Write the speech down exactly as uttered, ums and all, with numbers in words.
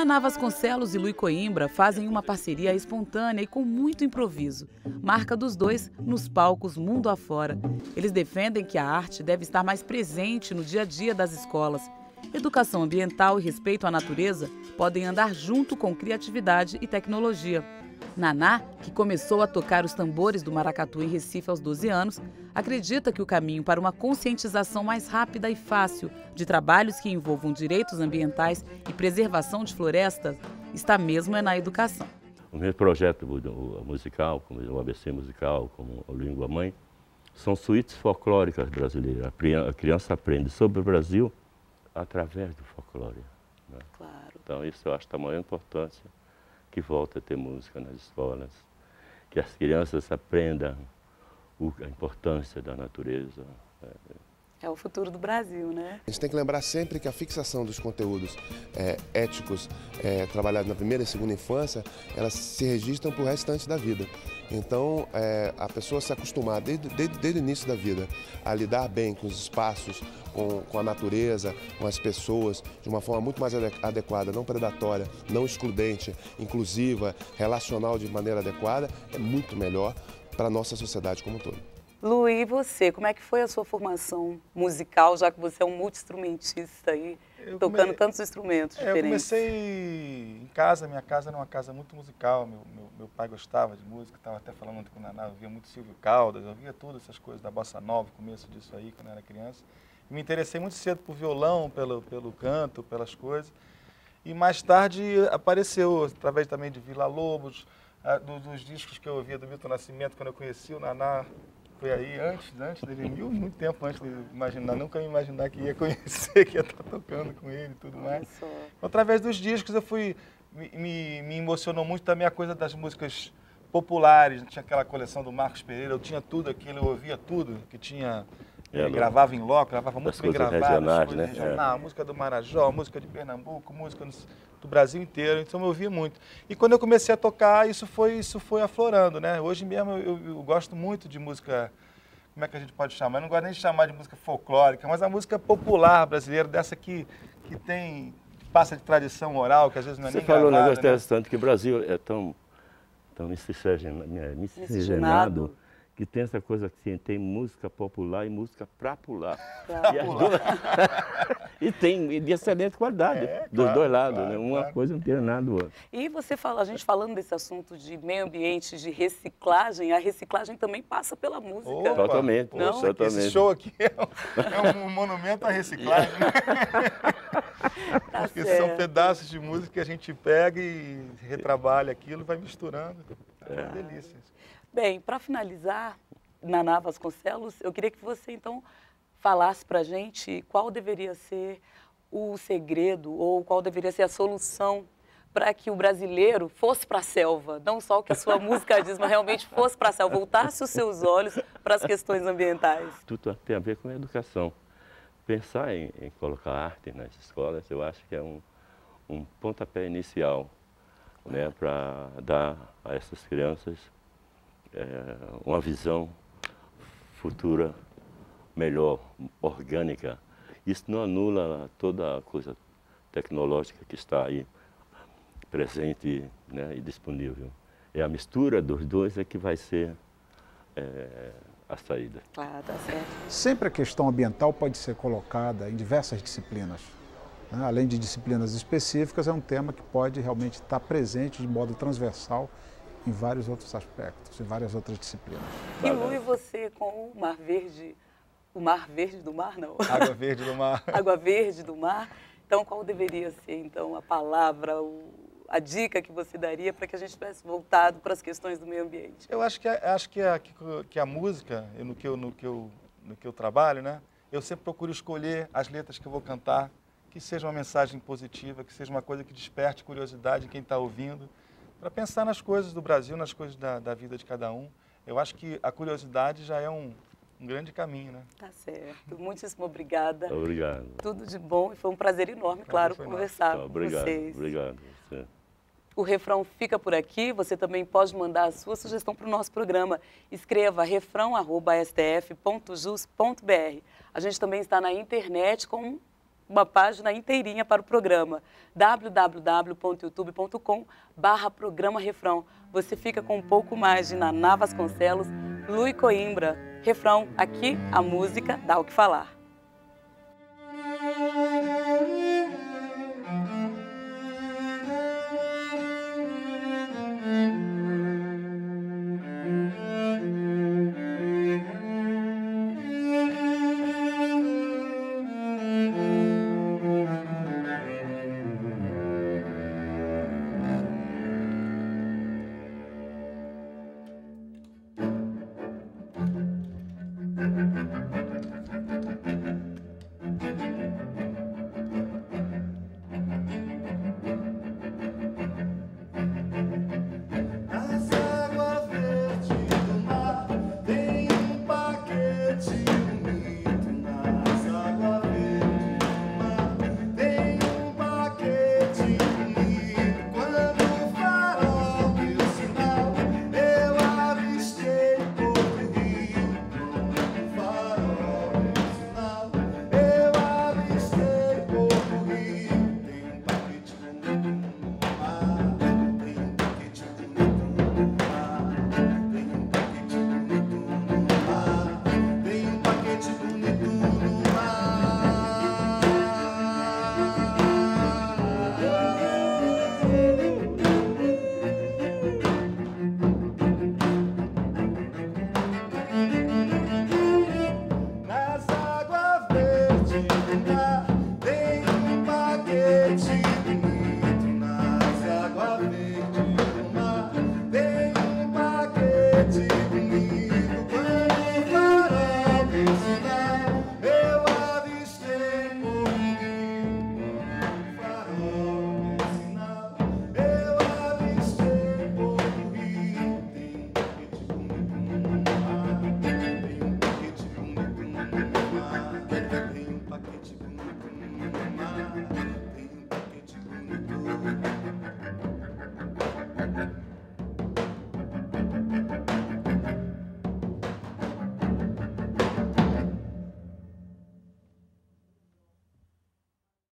Naná Vasconcelos e Luí Coimbra fazem uma parceria espontânea e com muito improviso, marca dos dois nos palcos mundo afora. Eles defendem que a arte deve estar mais presente no dia a dia das escolas. Educação ambiental e respeito à natureza podem andar junto com criatividade e tecnologia. Naná, que começou a tocar os tambores do maracatu em Recife aos doze anos, acredita que o caminho para uma conscientização mais rápida e fácil de trabalhos que envolvam direitos ambientais e preservação de florestas está mesmo é na educação. O meu projeto musical, como o A B C musical, como o Língua Mãe, são suítes folclóricas brasileiras. A criança aprende sobre o Brasil através do folclore. Né? Claro. Então isso eu acho da maior importância, que volta a ter música nas escolas, que as crianças aprendam a importância da natureza. É o futuro do Brasil, né? A gente tem que lembrar sempre que a fixação dos conteúdos é, éticos é, trabalhados na primeira e segunda infância, elas se registram para o restante da vida. Então, é, a pessoa se acostumar desde, desde, desde o início da vida a lidar bem com os espaços, com, com a natureza, com as pessoas, de uma forma muito mais adequada, não predatória, não excludente, inclusiva, relacional de maneira adequada, é muito melhor para a nossa sociedade como um todo. Luí, e você, como é que foi a sua formação musical, já que você é um multi-instrumentista aí, eu tocando come... tantos instrumentos é, diferentes? Eu comecei em casa, minha casa era uma casa muito musical, meu, meu, meu pai gostava de música, estava até falando ontem com o Naná, eu via muito Silvio Caldas, eu via todas essas coisas da Bossa Nova, começo disso aí, quando eu era criança. E me interessei muito cedo por violão, pelo, pelo canto, pelas coisas. E mais tarde apareceu, através também de Vila Lobos, a, dos, dos discos que eu ouvia do Milton Nascimento, quando eu conheci o Naná. Foi aí, antes, antes dele, muito tempo antes de imaginar, nunca ia imaginar que ia conhecer, que ia estar tocando com ele e tudo mais. Através dos discos eu fui, me, me, me emocionou muito também a coisa das músicas populares, tinha aquela coleção do Marcos Pereira, eu tinha tudo aquilo, eu ouvia tudo, que tinha, ele gravava em loco, gravava muito bem gravado, regionais, né? Regional, é. Música do Marajó, música de Pernambuco, música do Brasil inteiro, então eu ouvia muito. E quando eu comecei a tocar, isso foi, isso foi aflorando, né? Hoje mesmo eu, eu, eu gosto muito de música, como é que a gente pode chamar? Eu não gosto nem de chamar de música folclórica, mas a música popular brasileira, dessa que, que tem, que passa de tradição oral, que às vezes não é Você nem falou gravada, um negócio né? interessante, que o Brasil é tão, tão miscigenado, que tem essa coisa que tem música popular e música pra pular. Pra e, pular. Duas... e tem de excelente qualidade, é, dos claro, dois lados, claro, né? Uma claro. coisa não tem nada do outro. E você fala, a gente falando desse assunto de meio ambiente, de reciclagem, a reciclagem também passa pela música. Opa, totalmente, não? totalmente. Esse show aqui é um, é um monumento à reciclagem. Tá Porque certo. são pedaços de música que a gente pega e retrabalha aquilo, vai misturando. É uma delícia. Bem, para finalizar, Naná Vasconcelos, eu queria que você, então, falasse para a gente qual deveria ser o segredo ou qual deveria ser a solução para que o brasileiro fosse para a selva, não só o que a sua música diz, mas realmente fosse para a selva, voltasse os seus olhos para as questões ambientais. Tudo tem a ver com a educação. Pensar em, em colocar arte nas escolas, eu acho que é um, um pontapé inicial, né, para dar a essas crianças é, uma visão futura melhor, orgânica. Isso não anula toda a coisa tecnológica que está aí presente, né, e disponível. É a mistura dos dois é que vai ser é, a saída. Ah, tá certo. Sempre a questão ambiental pode ser colocada em diversas disciplinas. Né? Além de disciplinas específicas, é um tema que pode realmente estar presente de modo transversal em vários outros aspectos, em várias outras disciplinas. E Luí, você com o Mar Verde, o Mar Verde do Mar, não? Água Verde do Mar. Água Verde do Mar. Então, qual deveria ser, então, a palavra, o, a dica que você daria para que a gente tivesse voltado para as questões do meio ambiente? Eu acho que, acho que, a, que a música, no que, eu, no, que eu, no que eu trabalho, né, eu sempre procuro escolher as letras que eu vou cantar, que seja uma mensagem positiva, que seja uma coisa que desperte curiosidade em quem está ouvindo, para pensar nas coisas do Brasil, nas coisas da, da vida de cada um. Eu acho que a curiosidade já é um, um grande caminho, né? Tá certo. Muitíssimo obrigada. Obrigado. Tudo de bom e foi um prazer enorme, claro, conversar com obrigado, vocês. Obrigado. Você. O refrão fica por aqui. Você também pode mandar a sua sugestão para o nosso programa. Escreva refrão arroba s t f ponto jus ponto b r. A gente também está na internet com uma página inteirinha para o programa, w w w ponto youtube ponto com barra programa refrão. Você fica com um pouco mais de Naná Vasconcelos, Luí Coimbra. Refrão, aqui a música dá o que falar.